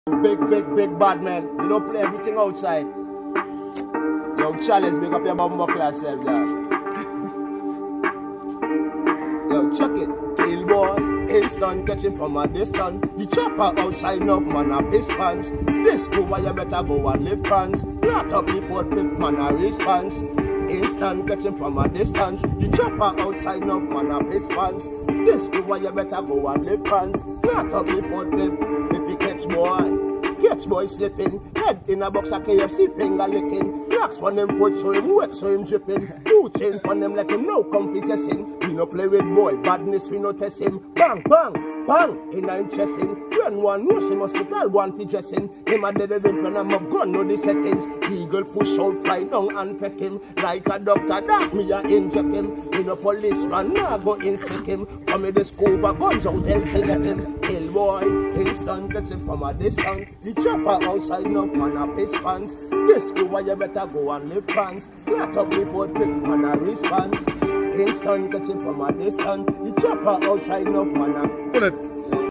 Big bad man. You don't play everything outside. Yo, Chalice, big up your bumbo class self, Yo, check it. Kill boy, instant catching from a distance. The chopper outside up, man, a piss pants. This go why you better go and live France. Flat up before fifth man a response. Instant catching from a distance. The chopper outside up, man, a piss pants. This go why you better go and live France. Flat up before fifth. If you catch boy. Catch boy slipping, head in a box of KFC finger licking. Knocks on him foot so him wet so him dripping. Two chains on him let him know come possessing. We no play with boy, badness we no test him. Bang, bang, bang, in a him chesting. When one knows him hospital one fi dressing. Him a dead when I'm a gun know the settings. Eagle push out, fly down and peck him. Like a doctor that me a inject him. We no policeman nah go inspect him. Come in the school for guns out and forget him. Kill boy, instant catch him from a distance. The chopper outside no man a piss pants. This go why you better go and live pants. Flat up before quick man a response. Instant catching from a distance. The chopper outside no man a